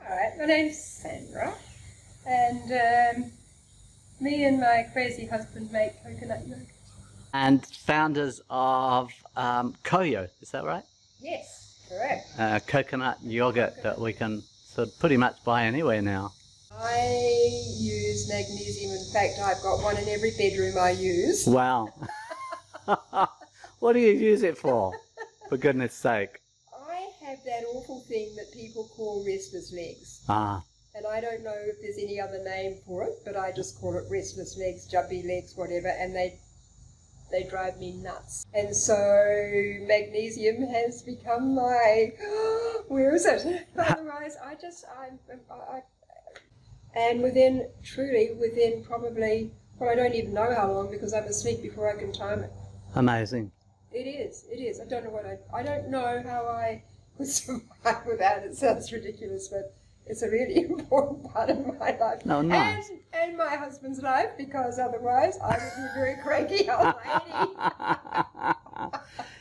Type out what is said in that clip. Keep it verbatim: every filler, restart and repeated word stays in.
Alright, my name's Sandra, and um, me and my crazy husband make coconut yogurt. And founders of um, COYO, is that right? Yes, correct. Uh, coconut yogurt coconut. That we can sort of pretty much buy anywhere now. I use magnesium. In fact, I've got one in every bedroom I use. Wow. What do you use it for, for goodness sake? I have that awful thing that people call restless legs. Ah. And I don't know if there's any other name for it, but I just call it restless legs, jumpy legs, whatever, and they they drive me nuts. And so magnesium has become my, where is it? Otherwise, I just, I, I, and within, truly, within probably, well, I don't even know how long because I'm asleep before I can time it. Amazing. It is, it is. I don't know what I, I don't know how I would survive without it. It sounds ridiculous, but it's a really important part of my life. No, nice. And, and my husband's life, because otherwise I would be a very cranky old lady.